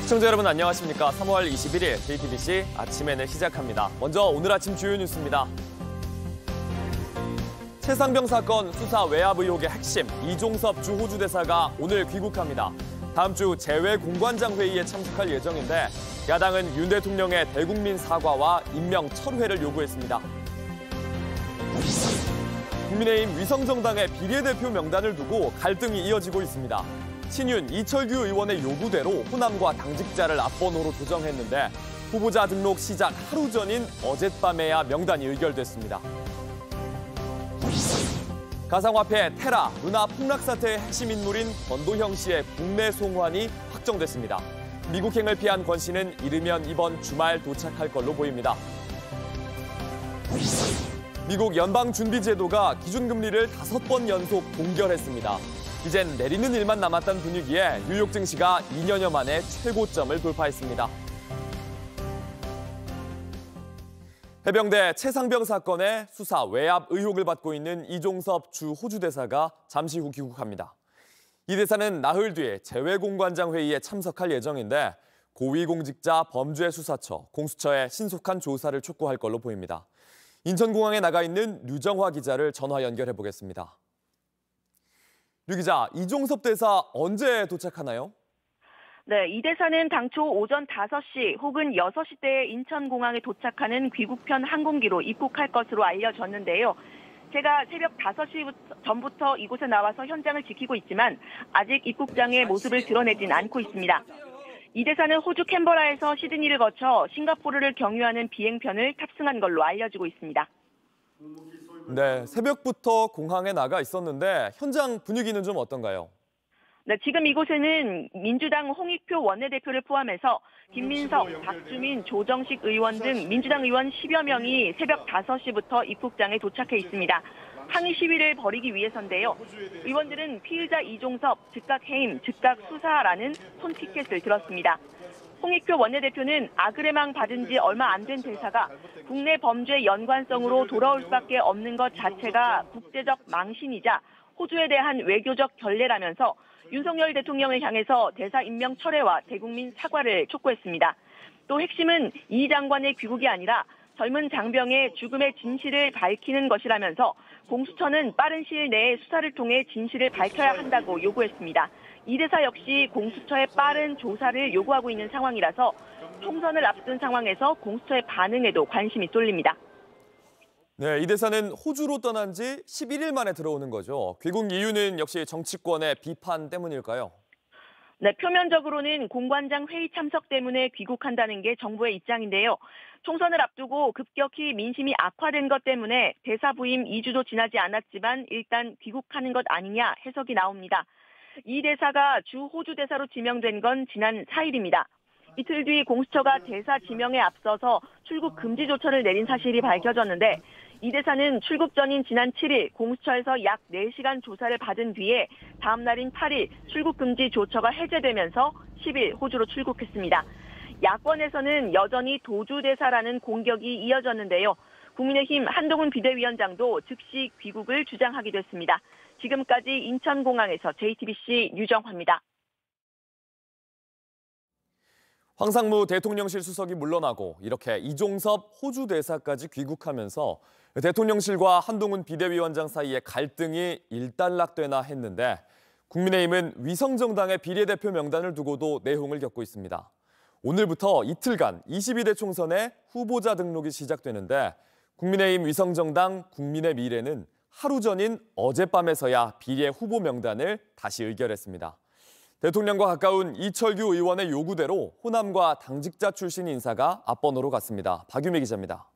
시청자 여러분 안녕하십니까. 3월 21일 JTBC 아침에는 시작합니다. 먼저 오늘 아침 주요 뉴스입니다. 최상병 사건 수사 외압 의혹의 핵심 이종섭 주 호주 대사가 오늘 귀국합니다. 다음 주 재외공관장 회의에 참석할 예정인데 야당은 윤 대통령의 대국민 사과와 임명 철회를 요구했습니다. 국민의힘 위성정당의 비례대표 명단을 두고 갈등이 이어지고 있습니다. 친윤 이철규 의원의 요구대로 호남과 당직자를 앞번호로 조정했는데 후보자 등록 시작 하루 전인 어젯밤에야 명단이 의결됐습니다. 가상화폐 테라, 루나 폭락 사태의 핵심 인물인 권도형 씨의 국내 송환이 확정됐습니다. 미국행을 피한 권 씨는 이르면 이번 주말 도착할 걸로 보입니다. 미국 연방준비제도가 기준금리를 5번 연속 동결했습니다. 이젠 내리는 일만 남았다는 분위기에 뉴욕 증시가 2년여 만에 최고점을 돌파했습니다. 해병대 최상병 사건의 수사 외압 의혹을 받고 있는 이종섭 주 호주 대사가 잠시 후 귀국합니다. 이 대사는 나흘 뒤에 재외공관장 회의에 참석할 예정인데 고위공직자 범죄수사처, 공수처의 신속한 조사를 촉구할 걸로 보입니다. 인천공항에 나가 있는 류정화 기자를 전화 연결해 보겠습니다. 류 기자, 이종섭 대사 언제 도착하나요? 네, 이 대사는 당초 오전 5시 혹은 6시대에 인천공항에 도착하는 귀국편 항공기로 입국할 것으로 알려졌는데요. 제가 새벽 5시 전부터 이곳에 나와서 현장을 지키고 있지만 아직 입국장의 모습을 드러내진 않고 있습니다. 이 대사는 호주 캔버라에서 시드니를 거쳐 싱가포르를 경유하는 비행편을 탑승한 걸로 알려지고 있습니다. 네, 새벽부터 공항에 나가 있었는데 현장 분위기는 좀 어떤가요? 네, 지금 이곳에는 민주당 홍익표 원내대표를 포함해서 김민석, 박주민, 조정식 의원 등 민주당 의원 10여 명이 새벽 5시부터 입국장에 도착해 있습니다. 항의 시위를 벌이기 위해서인데요. 의원들은 피의자 이종섭, 즉각 해임, 즉각 수사라는 손티켓을 들었습니다. 홍익표 원내대표는 아그레망 받은 지 얼마 안 된 대사가 국내 범죄 연관성으로 돌아올 수밖에 없는 것 자체가 국제적 망신이자 호주에 대한 외교적 결례라면서 윤석열 대통령을 향해서 대사 임명 철회와 대국민 사과를 촉구했습니다. 또 핵심은 이 장관의 귀국이 아니라 젊은 장병의 죽음의 진실을 밝히는 것이라면서 공수처는 빠른 시일 내에 수사를 통해 진실을 밝혀야 한다고 요구했습니다. 이 대사 역시 공수처의 빠른 조사를 요구하고 있는 상황이라서 총선을 앞둔 상황에서 공수처의 반응에도 관심이 쏠립니다. 네, 이 대사는 호주로 떠난 지 11일 만에 들어오는 거죠. 귀국 이유는 역시 정치권의 비판 때문일까요? 네, 표면적으로는 공관장 회의 참석 때문에 귀국한다는 게 정부의 입장인데요. 총선을 앞두고 급격히 민심이 악화된 것 때문에 대사 부임 2주도 지나지 않았지만 일단 귀국하는 것 아니냐 해석이 나옵니다. 이 대사가 주 호주 대사로 지명된 건 지난 4일입니다. 이틀 뒤 공수처가 대사 지명에 앞서서 출국 금지 조처를 내린 사실이 밝혀졌는데 이 대사는 출국 전인 지난 7일 공수처에서 약 4시간 조사를 받은 뒤에 다음 날인 8일 출국 금지 조처가 해제되면서 10일 호주로 출국했습니다. 야권에서는 여전히 도주대사라는 공격이 이어졌는데요. 국민의힘 한동훈 비대위원장도 즉시 귀국을 주장하기도 했습니다. 지금까지 인천공항에서 JTBC 류정화입니다. 황상무 대통령실 수석이 물러나고 이렇게 이종섭 호주 대사까지 귀국하면서 대통령실과 한동훈 비대위원장 사이의 갈등이 일단락되나 했는데 국민의힘은 위성정당의 비례대표 명단을 두고도 내홍을 겪고 있습니다. 오늘부터 이틀간 22대 총선에 후보자 등록이 시작되는데 국민의힘 위성정당 국민의 미래는 하루 전인 어젯밤에서야 비례 후보 명단을 다시 의결했습니다. 대통령과 가까운 이철규 의원의 요구대로 호남과 당직자 출신 인사가 앞번호로 갔습니다. 박유미 기자입니다.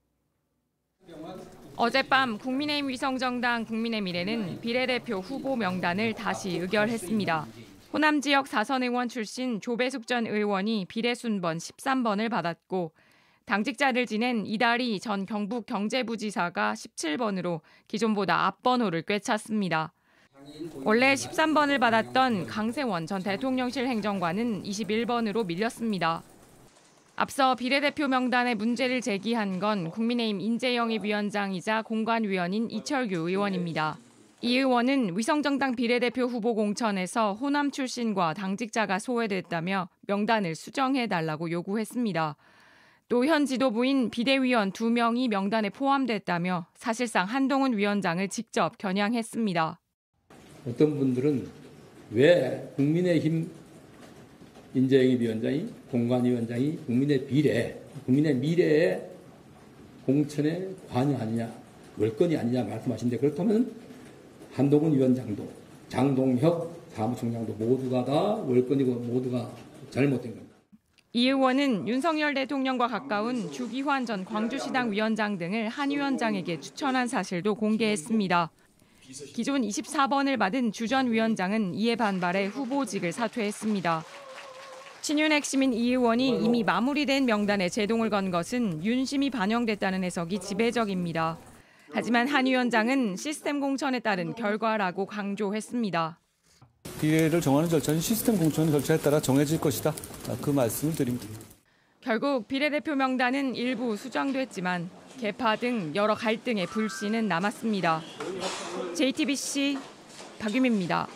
어젯밤 국민의힘 위성정당 국민의 미래는 비례대표 후보 명단을 다시 의결했습니다. 호남 지역 4선 의원 출신 조배숙 전 의원이 비례순번 13번을 받았고 당직자를 지낸 이다리 전 경북 경제부지사가 17번으로 기존보다 앞번호를 꿰찼습니다. 원래 13번을 받았던 강세원 전 대통령실 행정관은 21번으로 밀렸습니다. 앞서 비례대표 명단에 문제를 제기한 건 국민의힘 인재영입위원장이자 공관위원인 이철규 의원입니다. 이 의원은 위성정당 비례대표 후보 공천에서 호남 출신과 당직자가 소외됐다며 명단을 수정해달라고 요구했습니다. 또 현 지도부인 비대위원 2명이 명단에 포함됐다며 사실상 한동훈 위원장을 직접 겨냥했습니다. 어떤 분들은 왜 국민의힘 인재영입위원장이, 공관위원장이 국민의 미래에 공천에 관여하느냐, 월권이 아니냐 말씀하시는데, 그렇다면 한동훈 위원장도 장동혁 사무총장도 모두가 다 월권이고 모두가 잘못된 겁니다. 이 의원은 윤석열 대통령과 가까운 주기환 전 광주시당 위원장 등을 한 위원장에게 추천한 사실도 공개했습니다. 기존 24번을 받은 주 전 위원장은 이에 반발해 후보직을 사퇴했습니다. 친윤 핵심인 이 의원이 이미 마무리된 명단에 제동을 건 것은 윤심이 반영됐다는 해석이 지배적입니다. 하지만 한 위원장은 시스템 공천에 따른 결과라고 강조했습니다. 비례를 정하는 절차는 시스템 공천 절차에 따라 정해질 것이다. 그 말씀을 드립니다. 결국 비례대표 명단은 일부 수정됐지만 개파 등 여러 갈등의 불씨는 남았습니다. JTBC 박유미입니다.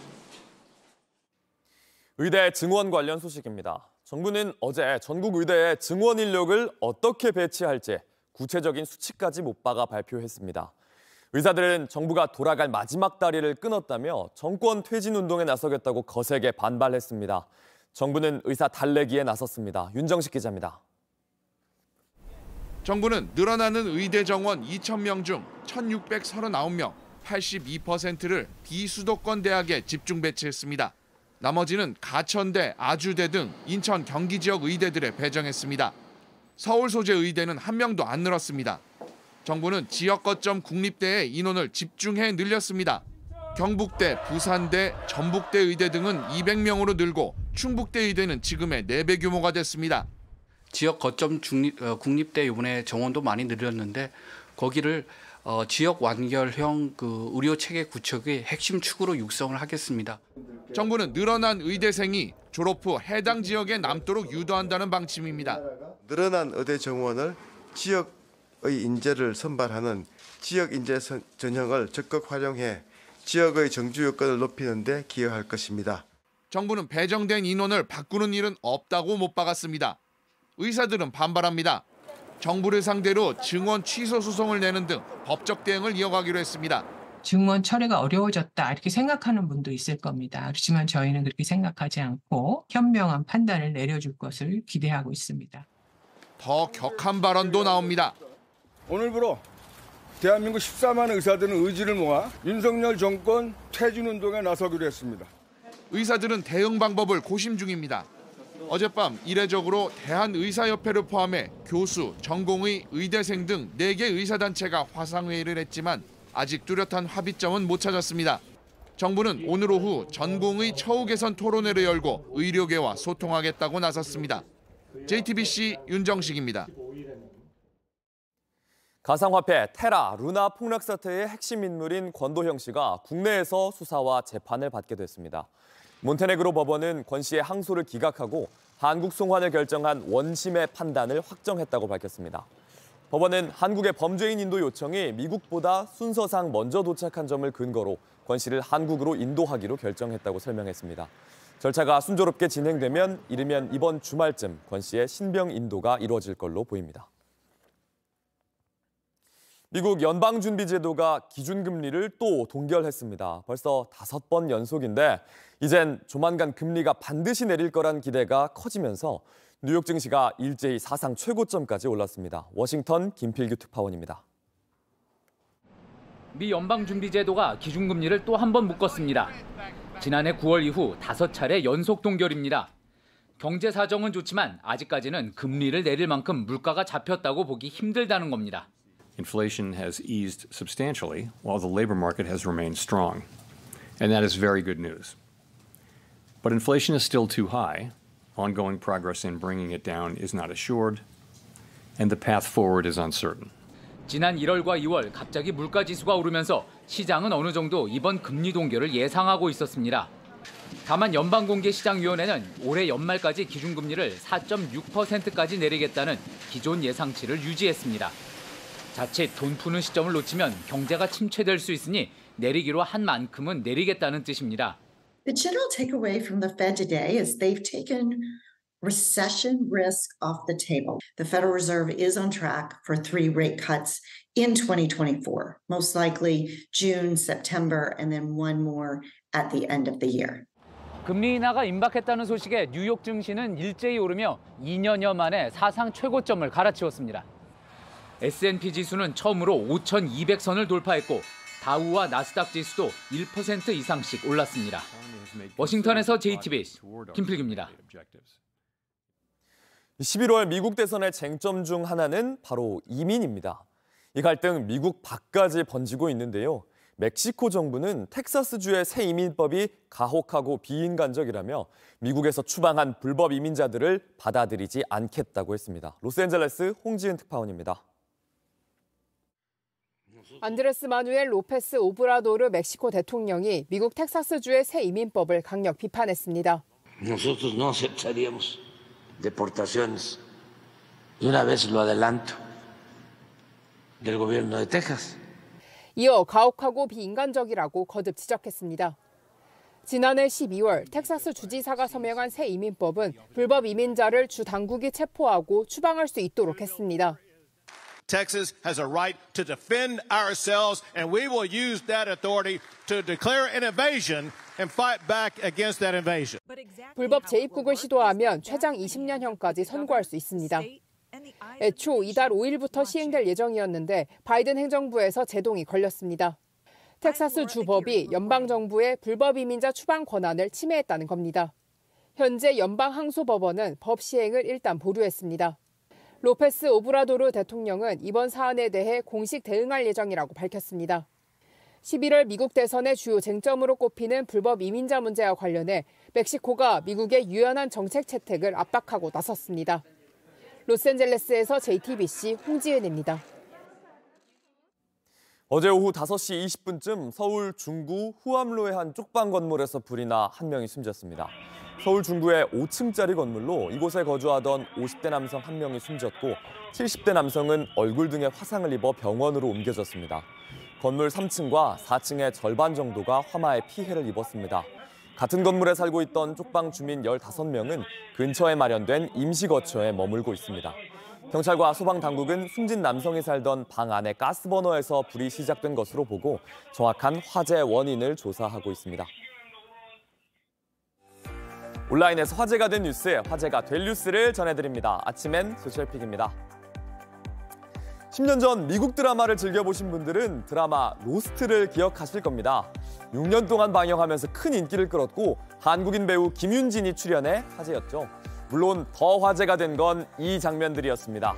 의대 증원 관련 소식입니다. 정부는 어제 전국 의대에 증원 인력을 어떻게 배치할지 구체적인 수치까지 못 박아 발표했습니다. 의사들은 정부가 돌아갈 마지막 다리를 끊었다며 정권 퇴진 운동에 나서겠다고 거세게 반발했습니다. 정부는 의사 달래기에 나섰습니다. 윤정식 기자입니다. 정부는 늘어나는 의대 정원 2,000명 중 1,639명, 82%를 비수도권 대학에 집중 배치했습니다. 나머지는 가천대, 아주대 등 인천, 경기 지역 의대들에 배정했습니다. 서울 소재 의대는 한 명도 안 늘었습니다. 정부는 지역 거점 국립대에 인원을 집중해 늘렸습니다. 경북대, 부산대, 전북대 의대 등은 200명으로 늘고 충북대 의대는 지금의 4배 규모가 됐습니다. 지역 거점 국립대 이번에 정원도 많이 늘렸는데 거기를 지역 완결형 의료 체계 구축의 핵심 축으로 육성을 하겠습니다. 정부는 늘어난 의대생이 졸업 후 해당 지역에 남도록 유도한다는 방침입니다. 늘어난 의대 정원을 지역의 인재를 선발하는 지역 인재 전형을 적극 활용해 지역의 정주 여건을 높이는 데 기여할 것입니다. 정부는 배정된 인원을 바꾸는 일은 없다고 못 박았습니다. 의사들은 반발합니다. 정부를 상대로 증원 취소 소송을 내는 등 법적 대응을 이어가기로 했습니다. 증원 처리가 어려워졌다 이렇게 생각하는 분도 있을 겁니다. 그렇지만 저희는 그렇게 생각하지 않고 현명한 판단을 내려줄 것을 기대하고 있습니다. 더 격한 발언도 나옵니다. 오늘부로 대한민국 14만 의사들은 의지를 모아 윤석열 정권 퇴진운동에 나서기로 했습니다. 의사들은 대응 방법을 고심 중입니다. 어젯밤 이례적으로 대한의사협회를 포함해 교수, 전공의, 의대생 등 4개 의사단체가 화상회의를 했지만 아직 뚜렷한 합의점은 못 찾았습니다. 정부는 오늘 오후 전공의 처우 개선 토론회를 열고 의료계와 소통하겠다고 나섰습니다. JTBC 윤정식입니다. 가상화폐 테라, 루나 폭락 사태의 핵심 인물인 권도형 씨가 국내에서 수사와 재판을 받게 됐습니다. 몬테네그로 법원은 권 씨의 항소를 기각하고 한국 송환을 결정한 원심의 판단을 확정했다고 밝혔습니다. 법원은 한국의 범죄인 인도 요청이 미국보다 순서상 먼저 도착한 점을 근거로 권 씨를 한국으로 인도하기로 결정했다고 설명했습니다. 절차가 순조롭게 진행되면 이르면 이번 주말쯤 권 씨의 신병 인도가 이루어질 걸로 보입니다. 미국 연방준비제도가 기준금리를 또 동결했습니다. 벌써 5번 연속인데 이젠 조만간 금리가 반드시 내릴 거란 기대가 커지면서 뉴욕 증시가 일제히 사상 최고점까지 올랐습니다. 워싱턴 김필규 특파원입니다. 미 연방준비제도가 기준금리를 또 한 번 묶었습니다. 지난해 9월 이후 5차례 연속 동결입니다. 경제 사정은 좋지만 아직까지는 금리를 내릴 만큼 물가가 잡혔다고 보기 힘들다는 겁니다. Inflation has eased substantially while the labor market has remained strong, and that is very good news. But inflation is still too high. Ongoing progress in bringing it down is not assured, and the path forward is uncertain. 지난 1월과 2월 갑자기 물가 지수가 오르면서 시장은 어느 정도 이번 금리 동결을 예상하고 있었습니다. 다만 연방공개시장위원회는 올해 연말까지 기준금리를 4.6%까지 내리겠다는 기존 예상치를 유지했습니다. 자칫 돈 푸는 시점을 놓치면 경제가 침체될 수 있으니 내리기로 한 만큼은 내리겠다는 뜻입니다. The general takeaway from the Fed today is they've taken recession risk off the table. The Federal Reserve is on track for 3 rate cuts in 2024, most likely June, September, and then one more at the end of the year. 금리 인하가 임박했다는 소식에 뉴욕 증시는 일제히 오르며 2년여 만에 사상 최고점을 갈아치웠습니다. S&P 지수는 처음으로 5,200선을 돌파했고 다우와 나스닥 지수도 1% 이상씩 올랐습니다. 워싱턴에서 JTBC 김필규입니다. 11월 미국 대선의 쟁점 중 하나는 바로 이민입니다. 이 갈등 미국 밖까지 번지고 있는데요. 멕시코 정부는 텍사스주의 새 이민법이 가혹하고 비인간적이라며 미국에서 추방한 불법 이민자들을 받아들이지 않겠다고 했습니다. 로스앤젤레스 홍지은 특파원입니다. 안드레스 마누엘 로페스 오브라도르 멕시코 대통령이 미국 텍사스주의 새 이민법을 강력 비판했습니다. Nosotros no aceptaríamos deportaciones. Y una vez lo adelanto del gobierno de Texas. 이어 가혹하고 비인간적이라고 거듭 지적했습니다. 지난해 12월 텍사스 주지사가 서명한 새 이민법은 불법 이민자를 주 당국이 체포하고 추방할 수 있도록 했습니다. Texas has a right to defend ourselves, and we will use that authority to declare an invasion and fight back against that invasion. 불법 재입국을 시도하면 최장 20년형까지 선고할 수 있습니다. 애초 이달 5일부터 시행될 예정이었는데 바이든 행정부에서 제동이 걸렸습니다. 텍사스 주법이 연방정부의 불법 이민자 추방 권한을 침해했다는 겁니다. 현재 연방항소법원은 법 시행을 일단 보류했습니다. 로페스 오브라도르 대통령은 이번 사안에 대해 공식 대응할 예정이라고 밝혔습니다. 11월 미국 대선의 주요 쟁점으로 꼽히는 불법 이민자 문제와 관련해 멕시코가 미국의 유연한 정책 채택을 압박하고 나섰습니다. 로스앤젤레스에서 JTBC 홍지은입니다. 어제 오후 5시 20분쯤 서울 중구 후암로의 한 쪽방 건물에서 불이 나 한 명이 숨졌습니다. 서울 중구의 5층짜리 건물로 이곳에 거주하던 50대 남성 한 명이 숨졌고 70대 남성은 얼굴 등에 화상을 입어 병원으로 옮겨졌습니다. 건물 3층과 4층의 절반 정도가 화마에 피해를 입었습니다. 같은 건물에 살고 있던 쪽방 주민 15명은 근처에 마련된 임시거처에 머물고 있습니다. 경찰과 소방당국은 숨진 남성이 살던 방 안의 가스버너에서 불이 시작된 것으로 보고 정확한 화재 원인을 조사하고 있습니다. 온라인에서 화제가 된 뉴스, 화제가 될 뉴스를 전해드립니다. 아침엔 소셜픽입니다. 10년 전 미국 드라마를 즐겨보신 분들은 드라마 로스트를 기억하실 겁니다. 6년 동안 방영하면서 큰 인기를 끌었고 한국인 배우 김윤진이 출연해 화제였죠. 물론 더 화제가 된 건 이 장면들이었습니다.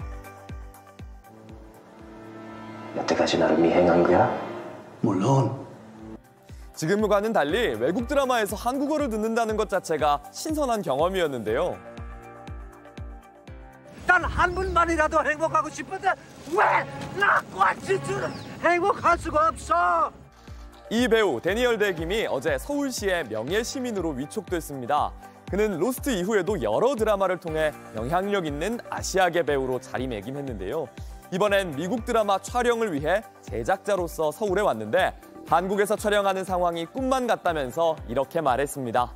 여태까지 나를 미행한 거야? 물론. 지금과는 달리 외국 드라마에서 한국어를 듣는다는 것 자체가 신선한 경험이었는데요. 단 한 분만이라도 행복하고 싶은데 왜 나과 진주는 행복할 수가 없어? 이 배우 데니얼 데 김이 어제 서울시의 명예시민으로 위촉됐습니다. 그는 로스트 이후에도 여러 드라마를 통해 영향력 있는 아시아계 배우로 자리매김했는데요. 이번엔 미국 드라마 촬영을 위해 제작자로서 서울에 왔는데 한국에서 촬영하는 상황이 꿈만 같다면서 이렇게 말했습니다.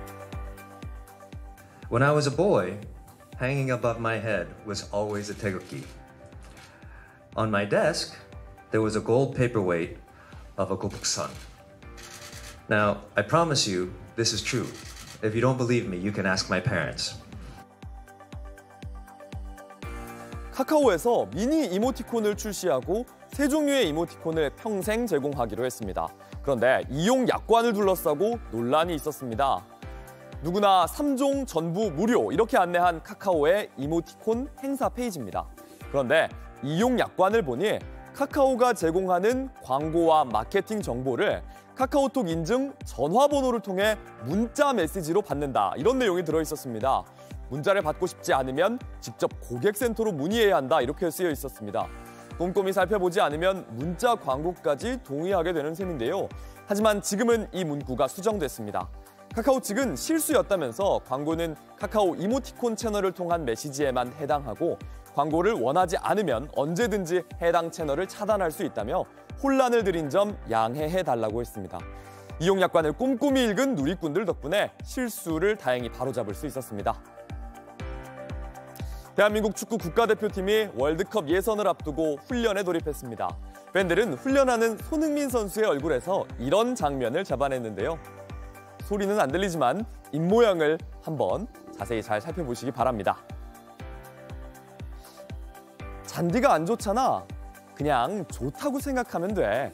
When I was a boy, hanging above my head was always a taegeukgi. On my desk, there was a gold paperweight of a gobuksan. Now, I promise you, this is true. If you don't believe me, you can ask my parents. 카카오에서 미니 이모티콘을 출시하고 세 종류의 이모티콘을 평생 제공하기로 했습니다. 그런데 이용 약관을 둘러싸고 논란이 있었습니다. 누구나 3종 전부 무료 이렇게 안내한 카카오의 이모티콘 행사 페이지입니다. 그런데 이용 약관을 보니 카카오가 제공하는 광고와 마케팅 정보를 카카오톡 인증 전화번호를 통해 문자 메시지로 받는다. 이런 내용이 들어있었습니다. 문자를 받고 싶지 않으면 직접 고객센터로 문의해야 한다. 이렇게 쓰여 있었습니다. 꼼꼼히 살펴보지 않으면 문자 광고까지 동의하게 되는 셈인데요. 하지만 지금은 이 문구가 수정됐습니다. 카카오 측은 실수였다면서 광고는 카카오 이모티콘 채널을 통한 메시지에만 해당하고 광고를 원하지 않으면 언제든지 해당 채널을 차단할 수 있다며 혼란을 드린 점 양해해달라고 했습니다. 이용약관을 꼼꼼히 읽은 누리꾼들 덕분에 실수를 다행히 바로잡을 수 있었습니다. 대한민국 축구 국가대표팀이 월드컵 예선을 앞두고 훈련에 돌입했습니다. 팬들은 훈련하는 손흥민 선수의 얼굴에서 이런 장면을 잡아냈는데요. 소리는 안 들리지만 입모양을 한번 자세히 잘 살펴보시기 바랍니다. 잔디가 안 좋잖아. 그냥 좋다고 생각하면 돼.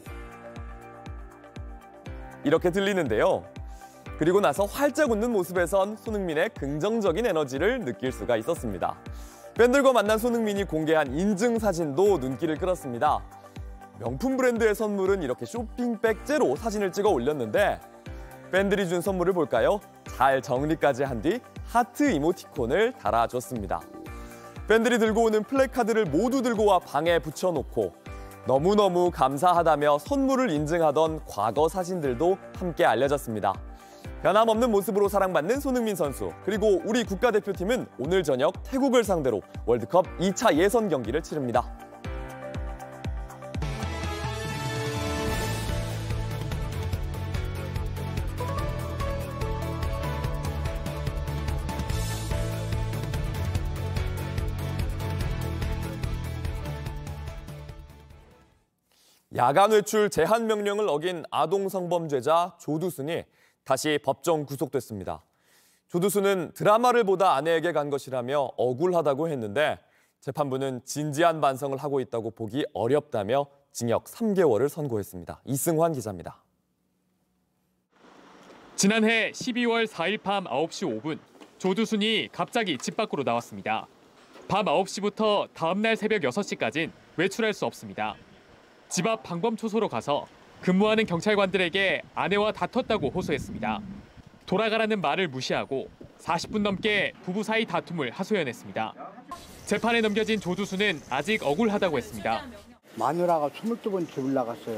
이렇게 들리는데요. 그리고 나서 활짝 웃는 모습에선 손흥민의 긍정적인 에너지를 느낄 수가 있었습니다. 팬들과 만난 손흥민이 공개한 인증 사진도 눈길을 끌었습니다. 명품 브랜드의 선물은 이렇게 쇼핑백째로 사진을 찍어 올렸는데 팬들이 준 선물을 볼까요? 잘 정리까지 한 뒤 하트 이모티콘을 달아줬습니다. 팬들이 들고 오는 플래카드를 모두 들고 와 방에 붙여놓고 너무너무 감사하다며 선물을 인증하던 과거 사진들도 함께 알려졌습니다. 변함없는 모습으로 사랑받는 손흥민 선수, 그리고 우리 국가대표팀은 오늘 저녁 태국을 상대로 월드컵 2차 예선 경기를 치릅니다. 야간 외출 제한 명령을 어긴 아동 성범죄자 조두순이 다시 법정 구속됐습니다. 조두순은 드라마를 보다 아내에게 간 것이라며 억울하다고 했는데 재판부는 진지한 반성을 하고 있다고 보기 어렵다며 징역 3개월을 선고했습니다. 이승환 기자입니다. 지난해 12월 4일 밤 9시 5분 조두순이 갑자기 집 밖으로 나왔습니다. 밤 9시부터 다음 날 새벽 6시까지는 외출할 수 없습니다. 집 앞 방범초소로 가서 근무하는 경찰관들에게 아내와 다퉜다고 호소했습니다. 돌아가라는 말을 무시하고 40분 넘게 부부 사이 다툼을 하소연했습니다. 재판에 넘겨진 조두순은 아직 억울하다고 했습니다. 마누라가 22번 집을 나갔어요.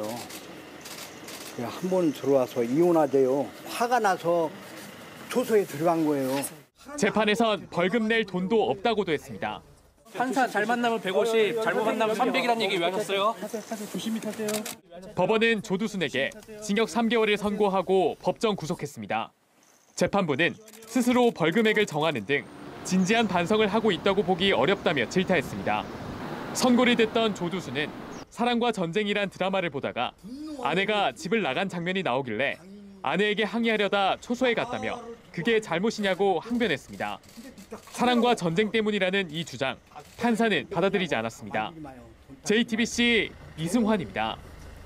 한 번 들어와서 이혼하재요. 화가 나서 초소에 들어간 거예요. 재판에선 벌금 낼 돈도 없다고도 했습니다. 판사 잘 만나면 150, 잘못 만나면 300이라는 얘기 왜 하셨어요? 조심히 타세요. 법원은 조두순에게 징역 3개월을 선고하고 법정 구속했습니다. 재판부는 스스로 벌금액을 정하는 등 진지한 반성을 하고 있다고 보기 어렵다며 질타했습니다. 선고를 듣던 조두순은 사랑과 전쟁이란 드라마를 보다가 아내가 집을 나간 장면이 나오길래 아내에게 항의하려다 초소에 갔다며 그게 잘못이냐고 항변했습니다. 사랑과 전쟁 때문이라는 이 주장, 판사는 받아들이지 않았습니다. JTBC 이승환입니다.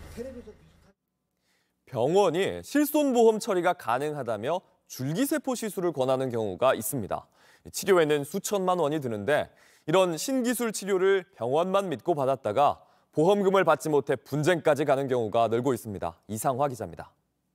병원이 실손보험 처리가 가능하다며 줄기세포 시술을 권하는 경우가 있습니다. 치료에는 수천만 원이 드는데 이런 신기술 치료를 병원만 믿고 받았다가 보험금을 받지 못해 분쟁까지 가는 경우가 늘고 있습니다. 이상화 기자입니다.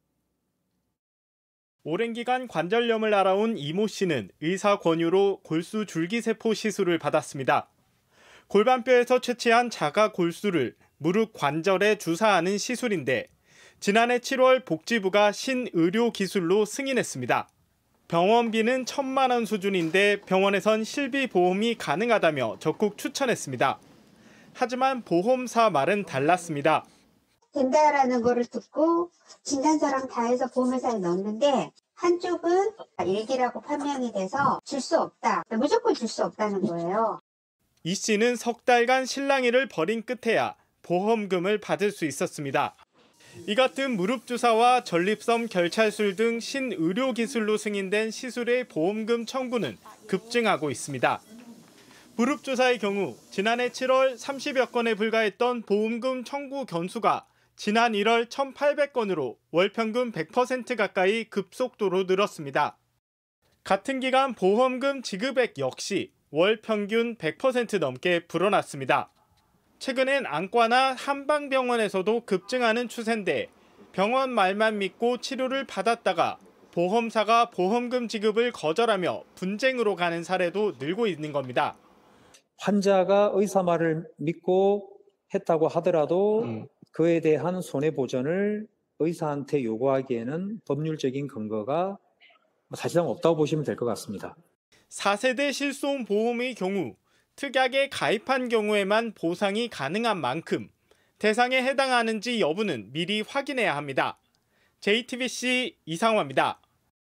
오랜 기간 관절염을 앓아온 이모 씨는 의사 권유로 골수 줄기세포 시술을 받았습니다. 골반뼈에서 채취한 자가 골수를 무릎 관절에 주사하는 시술인데 지난해 7월 복지부가 신의료 기술로 승인했습니다. 병원비는 1,000만 원 수준인데 병원에선 실비 보험이 가능하다며 적극 추천했습니다. 하지만 보험사 말은 달랐습니다. 된다라는 거를 듣고 진단서랑 다 해서 보험회사에 넣었는데 한쪽은 일기라고 판명이 돼서 줄 수 없다. 무조건 줄 수 없다는 거예요. 이 씨는 석 달간 실랑이를 벌인 끝에야 보험금을 받을 수 있었습니다. 이 같은 무릎 주사와 전립선 결찰술 등 신의료 기술로 승인된 시술의 보험금 청구는 급증하고 있습니다. 무릎 주사의 경우 지난해 7월 30여 건에 불과했던 보험금 청구 건수가 지난 1월 1,800건으로 월 평균 100% 가까이 급속도로 늘었습니다. 같은 기간 보험금 지급액 역시 월 평균 100% 넘게 불어났습니다. 최근엔 안과나 한방병원에서도 급증하는 추세인데 병원 말만 믿고 치료를 받았다가 보험사가 보험금 지급을 거절하며 분쟁으로 가는 사례도 늘고 있는 겁니다. 환자가 의사 말을 믿고 했다고 하더라도 그에 대한 손해보전을 의사한테 요구하기에는 법률적인 근거가 사실상 없다고 보시면 될 것 같습니다. 4세대 실손보험의 경우 특약에 가입한 경우에만 보상이 가능한 만큼 대상에 해당하는지 여부는 미리 확인해야 합니다. JTBC 이상화입니다.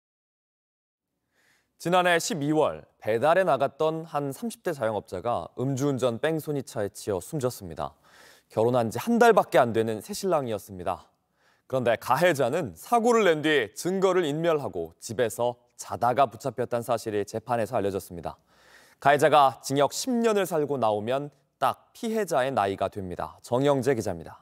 지난해 12월 배달에 나갔던 한 30대 자영업자가 음주운전 뺑소니차에 치여 숨졌습니다. 결혼한 지 한 달밖에 안 되는 새신랑이었습니다. 그런데 가해자는 사고를 낸 뒤 증거를 인멸하고 집에서 자다가 붙잡혔다는 사실이 재판에서 알려졌습니다. 가해자가 징역 10년을 살고 나오면 딱 피해자의 나이가 됩니다. 정영재 기자입니다.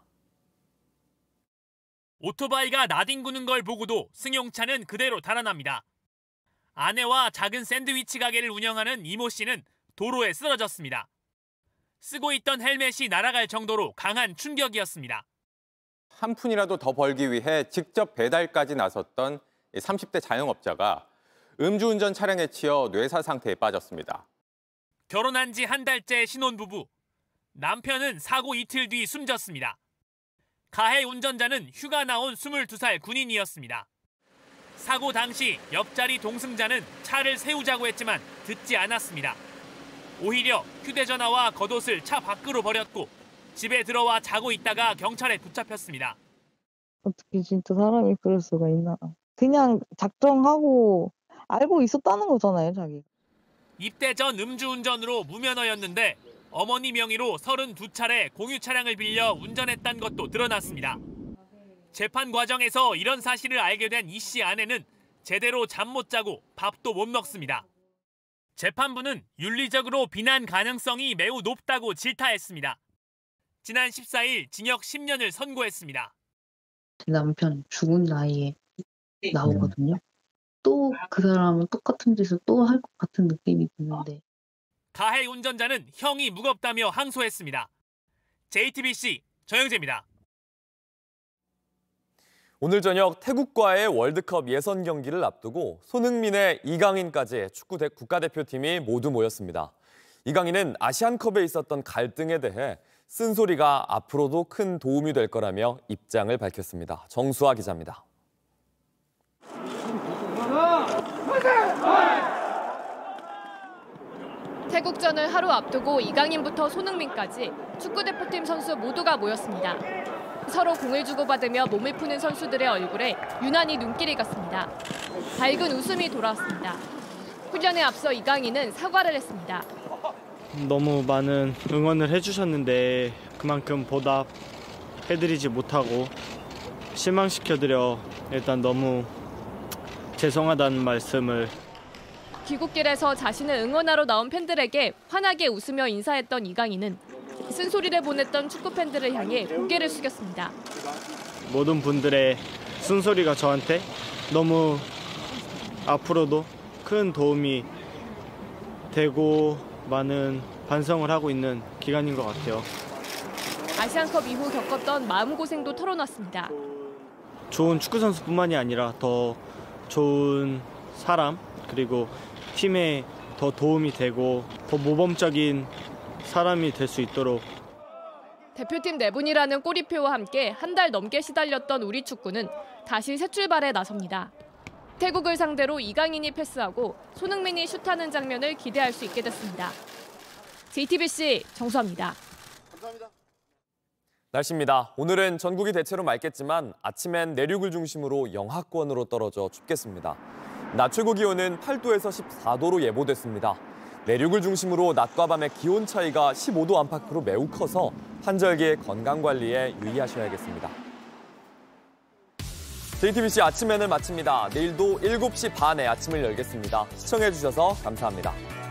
오토바이가 나뒹구는 걸 보고도 승용차는 그대로 달아납니다. 아내와 작은 샌드위치 가게를 운영하는 이모 씨는 도로에 쓰러졌습니다. 쓰고 있던 헬멧이 날아갈 정도로 강한 충격이었습니다. 한 푼이라도 더 벌기 위해 직접 배달까지 나섰던 30대 자영업자가 음주운전 차량에 치여 뇌사 상태에 빠졌습니다. 결혼한 지 한 달째 신혼부부. 남편은 사고 이틀 뒤 숨졌습니다. 가해 운전자는 휴가 나온 22살 군인이었습니다. 사고 당시 옆자리 동승자는 차를 세우자고 했지만 듣지 않았습니다. 오히려 휴대전화와 겉옷을 차 밖으로 버렸고 집에 들어와 자고 있다가 경찰에 붙잡혔습니다. 어떻게 진짜 사람이 그럴 수가 있나. 그냥 작정하고 알고 있었다는 거잖아요, 자기. 입대 전 음주운전으로 무면허였는데 어머니 명의로 32차례 공유 차량을 빌려 운전했다는 것도 드러났습니다. 재판 과정에서 이런 사실을 알게 된 이 씨 아내는 제대로 잠 못 자고 밥도 못 먹습니다. 재판부는 윤리적으로 비난 가능성이 매우 높다고 질타했습니다. 지난 14일 징역 10년을 선고했습니다. 제 남편 죽은 나이에 나오거든요. 또 그 사람은 똑같은 짓을 또 할 것 같은 느낌이 드는데. 가해 운전자는 형이 무겁다며 항소했습니다. JTBC 정영재입니다. 오늘 저녁 태국과의 월드컵 예선 경기를 앞두고 손흥민의 이강인까지 축구 국가대표팀이 모두 모였습니다. 이강인은 아시안컵에 있었던 갈등에 대해 쓴소리가 앞으로도 큰 도움이 될 거라며 입장을 밝혔습니다. 정수아 기자입니다. 태국전을 하루 앞두고 이강인부터 손흥민까지 축구대표팀 선수 모두가 모였습니다. 서로 공을 주고받으며 몸을 푸는 선수들의 얼굴에 유난히 눈길이 갔습니다. 밝은 웃음이 돌아왔습니다. 훈련에 앞서 이강인은 사과를 했습니다. 너무 많은 응원을 해주셨는데 그만큼 보답해드리지 못하고 실망시켜드려 일단 너무 죄송하다는 말씀을. 귀국길에서 자신을 응원하러 나온 팬들에게 환하게 웃으며 인사했던 이강인은 쓴소리를 보냈던 축구팬들을 향해 고개를 숙였습니다. 모든 분들의 쓴소리가 저한테 너무 앞으로도 큰 도움이 되고 많은 반성을 하고 있는 기간인 것 같아요. 아시안컵 이후 겪었던 마음고생도 털어놨습니다. 좋은 축구 선수뿐만이 아니라 더 좋은 사람 그리고 팀에 더 도움이 되고 더 모범적인 사람이 될 수 있도록. 대표팀 내분이라는 꼬리표와 함께 한 달 넘게 시달렸던 우리 축구는 다시 새 출발에 나섭니다. 태국을 상대로 이강인이 패스하고 손흥민이 슛하는 장면을 기대할 수 있게 됐습니다. JTBC 정수아입니다. 감사합니다. 날씨입니다. 오늘은 전국이 대체로 맑겠지만 아침엔 내륙을 중심으로 영하권으로 떨어져 춥겠습니다. 낮 최고 기온은 8도에서 14도로 예보됐습니다. 내륙을 중심으로 낮과 밤의 기온 차이가 15도 안팎으로 매우 커서 환절기 건강관리에 유의하셔야겠습니다. JTBC 아침에는 마칩니다. 내일도 7시 반에 아침을 열겠습니다. 시청해주셔서 감사합니다.